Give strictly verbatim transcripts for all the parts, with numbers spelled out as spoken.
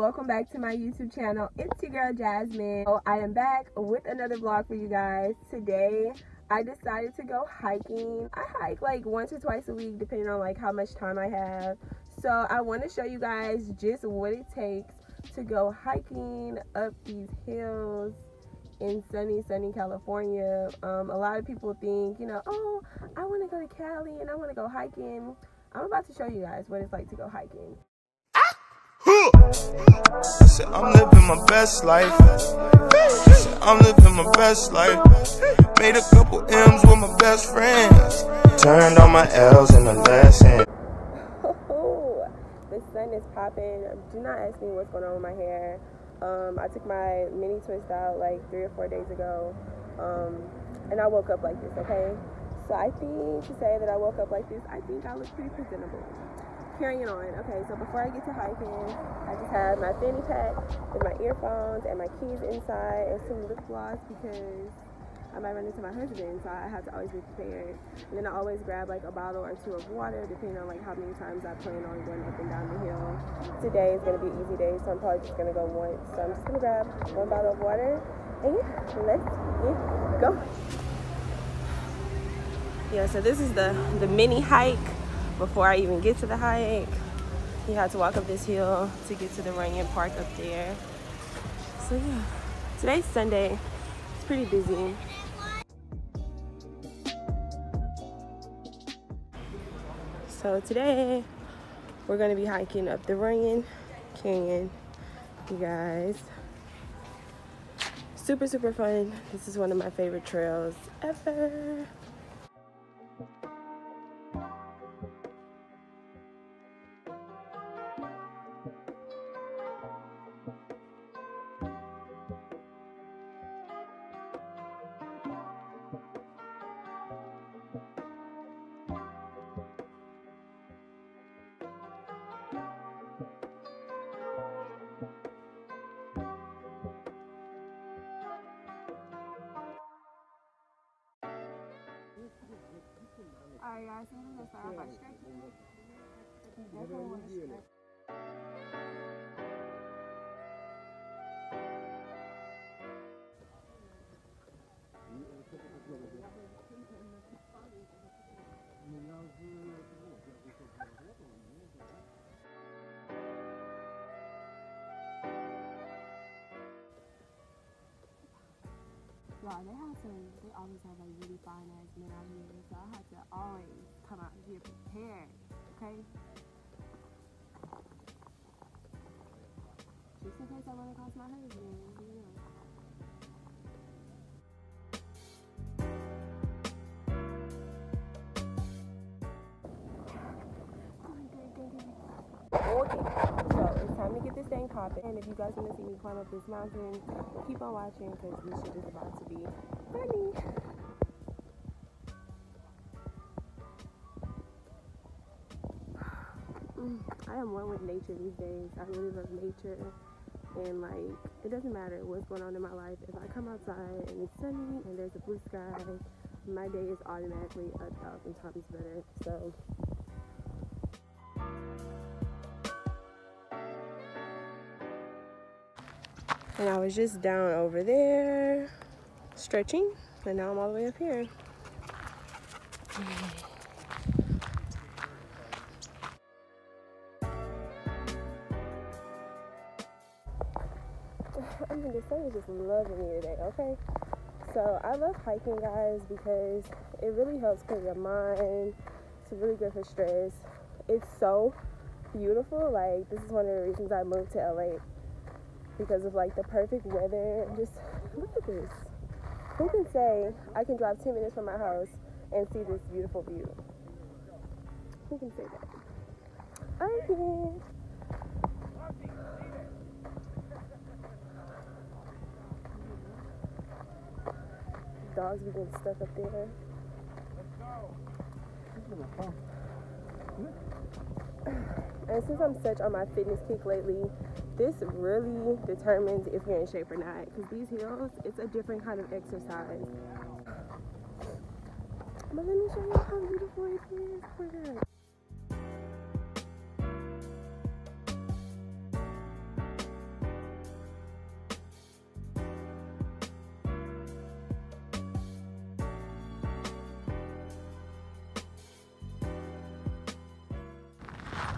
welcome back to my YouTube channel. It's your girl Jasmine. So I am back with another vlog for you guys. Today I decided to go hiking. I hike like once or twice a week depending on like how much time I have. So I want to show you guys just what it takes to go hiking up these hills in sunny sunny California. Um, a lot of people think, you know, oh, I want to go to Cali and I want to go hiking. I'm about to show you guys what it's like to go hiking. I said I'm living my best life. I said I'm living my best life. Made a couple M's with my best friends. Turned all my L's in the lesson. The sun is popping. Do not ask me what's going on with my hair. Um, I took my mini twist out like three or four days ago, um, and I woke up like this. Okay, so I think to say that I woke up like this, I think I look pretty presentable. Carrying on. Okay, so before I get to hiking, I just have my fanny pack with my earphones and my keys inside and some lip gloss because I might run into my husband, so I have to always be prepared. And then I always grab like a bottle or two of water depending on like how many times I plan on going up and down the hill. Today is going to be an easy day, so I'm probably just going to go once. So I'm just going to grab one bottle of water and let's get going. Yeah, so this is the, the mini hike. Before I even get to the hike, you have to walk up this hill to get to the Runyon Park up there. So yeah, today's Sunday. It's pretty busy. So today, we're gonna be hiking up the Runyon Canyon, you guys. Super, super fun. This is one of my favorite trails ever. Alright guys, so we're gonna start off by stretching. You definitely want to stretch. Y'all, they have some, they always have like really fine ass men out here, so I have to always come out here prepared, okay? Just in case I run across my husband, you know. Okay, so it's time to get this thing popping. And if you guys want to see me climb up this mountain, keep on watching because this shit is about to be funny. I am one with nature these days. I really love nature. And like, it doesn't matter what's going on in my life. If I come outside and it's sunny and there's a blue sky, my day is automatically a thousand times better. So and I was just down over there stretching, and now I'm all the way up here. I mean, the sun is just loving me today, okay? So I love hiking, guys, because it really helps clear your mind. It's really good for stress. It's so beautiful. Like, this is one of the reasons I moved to L A. Because of like the perfect weather. Just look at this. Who can say I can drive ten minutes from my house and see this beautiful view? Who can say that? I can. Dogs be getting stuck up there. And since I'm such on my fitness kick lately, this really determines if you're in shape or not. Because these hills, it's a different kind of exercise. But let me show you how beautiful it is. Oh my God.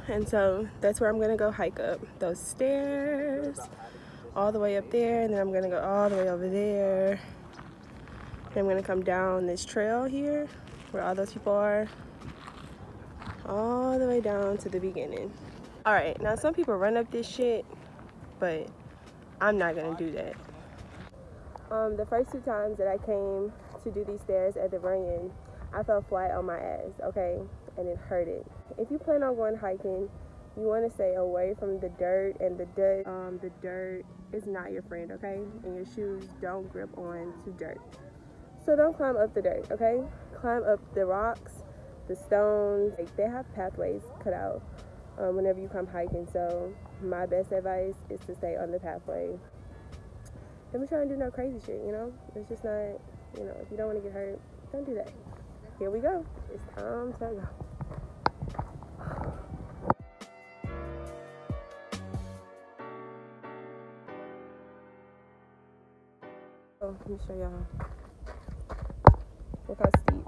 And so that's where I'm gonna go hike up those stairs all the way up there, and then I'm gonna go all the way over there. And I'm gonna come down this trail here where all those people are, all the way down to the beginning. All right, now some people run up this shit, but I'm not gonna do that. Um, the first two times that I came to do these stairs at the run-in, I fell flat on my ass, okay? And it hurted. If you plan on going hiking, you want to stay away from the dirt and the dirt. Um, the dirt is not your friend, okay? And your shoes don't grip on to dirt. So don't climb up the dirt, okay? Climb up the rocks, the stones. Like, they have pathways cut out um, whenever you come hiking. So my best advice is to stay on the pathway. Don't be trying to do no crazy shit, you know? It's just not, you know, if you don't want to get hurt, don't do that. Here we go. It's time to go. Oh, let me show y'all. Look how steep.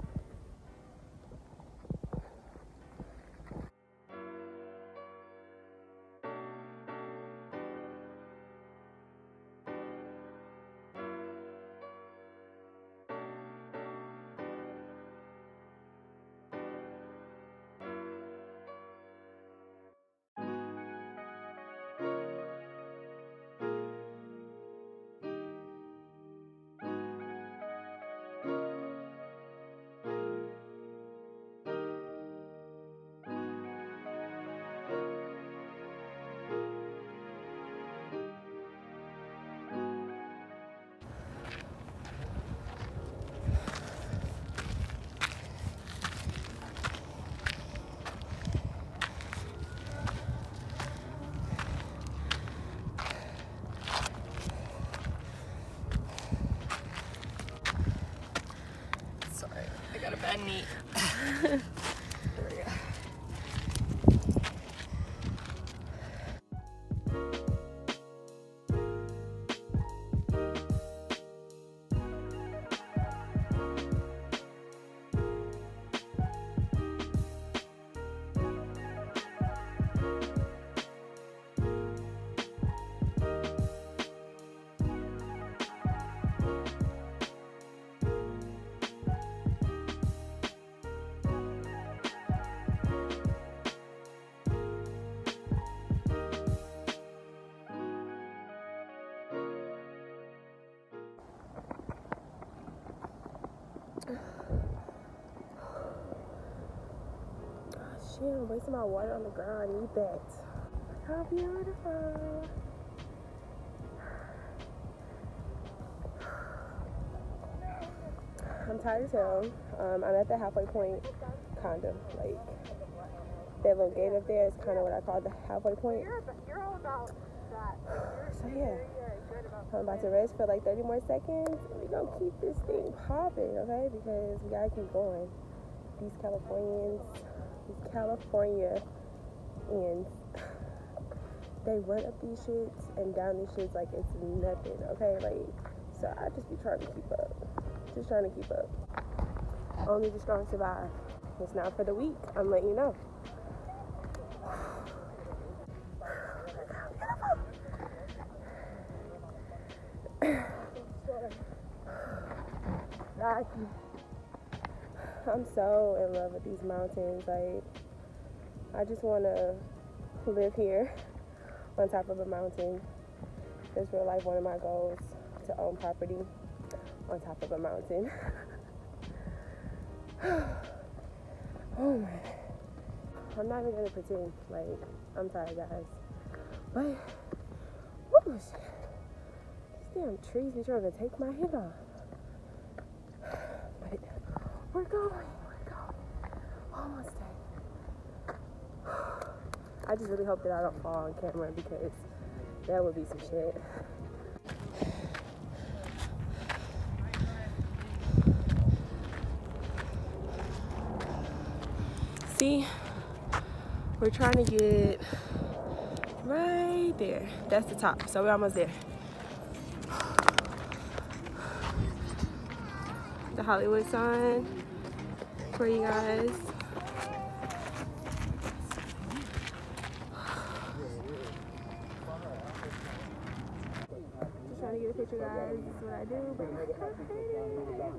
Got a bad knee. There we go. Shit, I'm wasting my water on the ground. I need that. How beautiful. I'm tired as hell. Um, I'm at the halfway point, kind of. Like, that little gate up there is kind of what I call the halfway point. You're all about that. So, yeah. I'm about to rest for like thirty more seconds. And we're going to keep this thing popping, okay? Because we got to keep going. These Californians... These California and they run up these shits and down these shits like it's nothing, okay? Like, so I just be trying to keep up. Just trying to keep up. Only the strong survive. It's not for the weak. I'm letting you know. I'm so in love with these mountains. Like, I just want to live here on top of a mountain. That's real life one of my goals, to own property on top of a mountain. Oh my. I'm not even going to pretend like I'm tired, guys. But, whoo, these damn trees be trying to take my head off. But, we're going, we're going. Almost there. I just really hope that I don't fall on camera because that would be some shit. See, we're trying to get right there. That's the top, so we're almost there. The Hollywood sign for you guys. I do, but I hate it.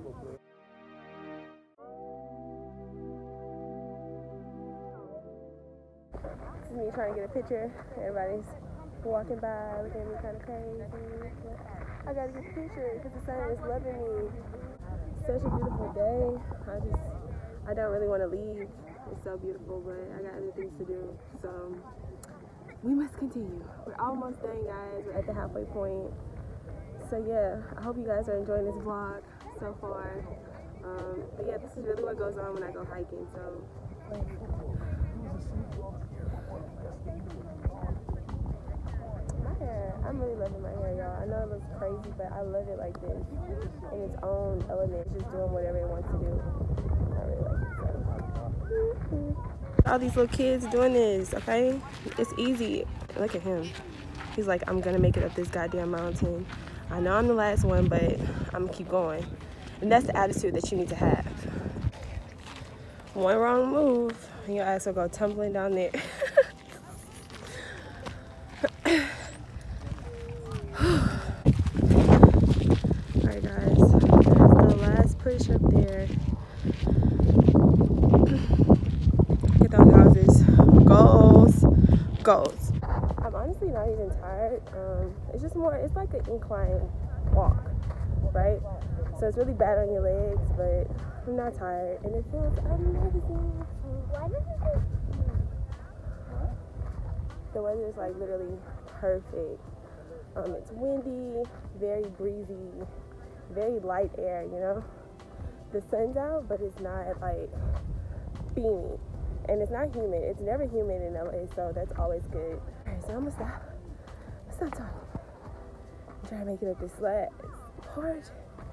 This is me trying to get a picture. Everybody's walking by, looking at me kind of crazy. But I gotta get the picture because the sun is loving me. Such a beautiful day. I just, I don't really want to leave. It's so beautiful, but I got other things to do. So we must continue. We're almost done, guys. We're at the halfway point. So yeah, I hope you guys are enjoying this vlog so far. Um, but yeah, this is really what goes on when I go hiking. So. My hair, I'm really loving my hair, y'all. I know it looks crazy, but I love it like this in its own element. It's just doing whatever it wants to do. I really like it. So. All these little kids doing this, okay? It's easy. Look at him. He's like, I'm gonna make it up this goddamn mountain. I know I'm the last one, but I'm gonna keep going. And that's the attitude that you need to have. One wrong move, and your ass will go tumbling down there. Alright guys, that's the last push up there. Look at those houses. Goals, goals. I'm honestly not even tired. Um, it's just more, it's like an incline walk, right? So it's really bad on your legs, but I'm not tired, and it feels amazing. The weather is like literally perfect. Um, it's windy, very breezy, very light air, you know? The sun's out, but it's not like beaming. And it's not humid. It's never humid in L A, so that's always good. All right, so I'm gonna stop. Stop talking. I'm trying to make it up this last part.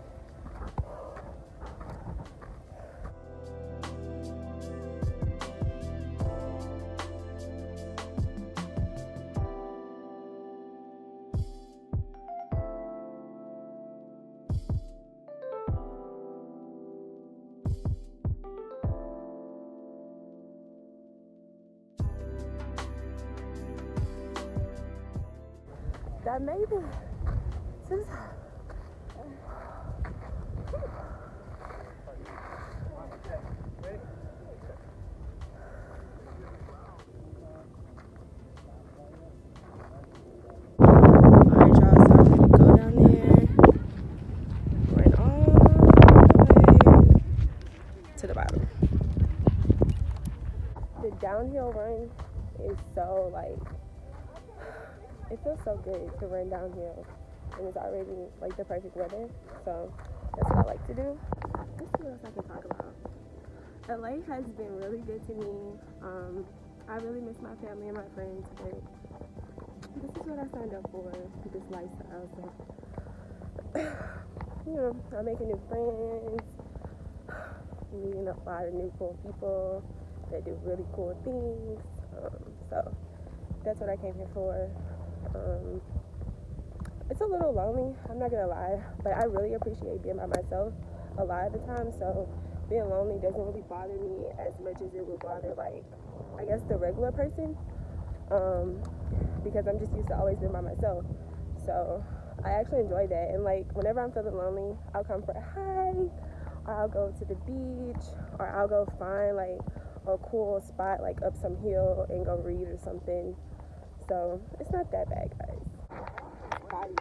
I made it to the top. Alright, y'all, so I'm gonna go down there, run all the way to the bottom. The downhill run is so like, it feels so good to run downhill, and it's already like the perfect weather, so that's what I like to do. Let's see what else I can talk about. L A has been really good to me. Um, I really miss my family and my friends, but this is what I signed up for, this lifestyle. So, you know, I'm making new friends, meeting a lot of new cool people that do really cool things. Um, so that's what I came here for. Um, it's a little lonely, I'm not gonna lie, but I really appreciate being by myself a lot of the time, so being lonely doesn't really bother me as much as it would bother, like, I guess the regular person, um, because I'm just used to always being by myself. So I actually enjoy that, and like whenever I'm feeling lonely, I'll come for a hike, or I'll go to the beach, or I'll go find like a cool spot like up some hill and go read or something. So it's not that bad, guys. Body.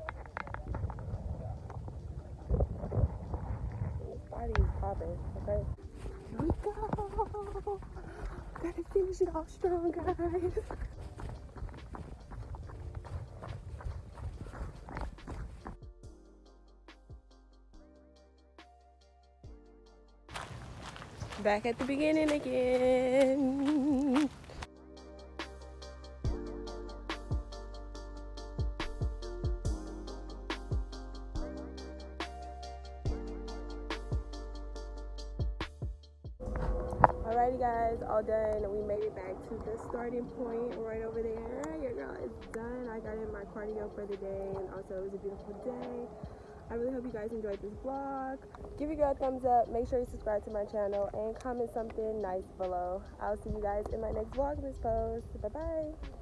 This body is popping, okay? Here we go. Gotta finish it off strong, guys. Back at the beginning again. Alrighty guys, all done. We made it back to the starting point right over there. Your girl is done. I got in my cardio for the day, and also it was a beautiful day. I really hope you guys enjoyed this vlog. Give your girl a thumbs up, make sure you subscribe to my channel, and comment something nice below. I'll see you guys in my next Vlogmas post. Bye bye.